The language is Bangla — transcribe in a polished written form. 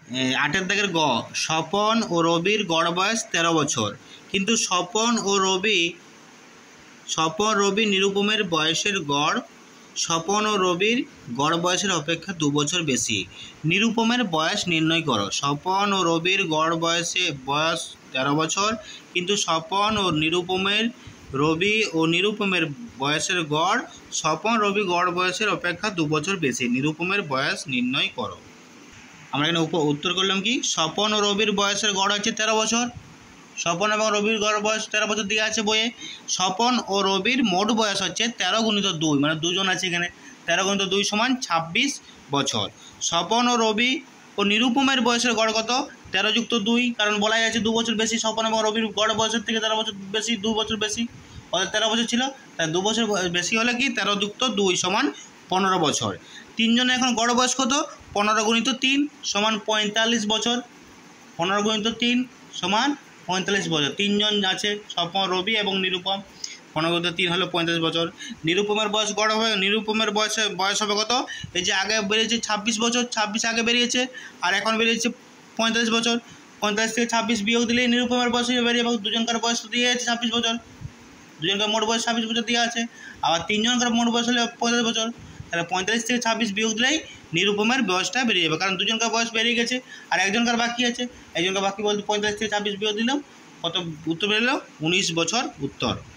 8 দাগের গ, স্বপন ও রবির গড় বয়স 13 বছর, কিন্তু স্বপন রবি নিরুপমের বয়সের গড় স্বপন ও রবির গড় বয়সের অপেক্ষা 2 বছর বেশি। নিরুপমের বয়স নির্ণয় করো। স্বপন ও রবির গড় বয়স 13 বছর, কিন্তু স্বপন ও নিরুপমের বয়সের গড় স্বপন রবি গড় বয়সের অপেক্ষা 2 বছর বেশি। নিরুপমের বয়স নির্ণয় করো। আমরা এখানে উত্তর করলাম কি, স্বপন ও রবির বয়সের গড় হচ্ছে 13 বছর। স্বপন এবং রবির গড় বয়স 13 বছর দিয়ে আছে বইয়ে। স্বপন ও রবির মোট বয়স হচ্ছে 13 গুণিত 2, মানে দুজন আছে এখানে। 13 গুণিত 2 সমান 26 বছর। স্বপন ও রবি ও নিরুপমের বয়সের গড় কত? 13 যুক্ত 2, কারণ বলাই আছে 2 বছর বেশি। স্বপন এবং রবির গড় বয়সের থেকে 13 বছর বেশি, 2 বছর বেশি। অর্থাৎ 13 বছর ছিল, তাই 2 বছর বেশি হলে কি 13 যুক্ত 2 সমান 15 বছর। তিনজনে এখন গড় বয়স কত? 15 গুণিত 3 সমান 45 বছর। 15 গুণিত 3 সমান 45 বছর। তিনজন আছে, স্বপন, রবি এবং নিরুপম। 15 গুণিত 3 হলো 45 বছর। নিরুপমের বয়স গড় হবে, নিরুপমের বয়স হবে কত? এই যে আগে বেরিয়েছে 26 বছর, 26 আগে বেরিয়েছে, আর এখন বেরিয়েছে 45 বছর। 45 থেকে 26 বিয়োগ দিলেই নিরুপমের বয়স বেরিয়ে যাবে। দুজনকার বয়স দিয়ে আছে 26 বছর, দুজনকার মোট বয়স 26 বছর দিয়ে আছে। আবার তিনজনকার মোট বয়স হলে 45 বছর। তাহলে 45 থেকে 26 বিয়োগ দিলেই নিরুপমের বয়সটা বেরিয়ে যাবে, কারণ দুজনকার বয়স বেরিয়ে গেছে আর একজনকার বাকি আছে। একজনকার বাকি বলতে 45 থেকে 26 বিয়োগ দিলাম, কত উত্তর বেরোলো? 19 বছর উত্তর।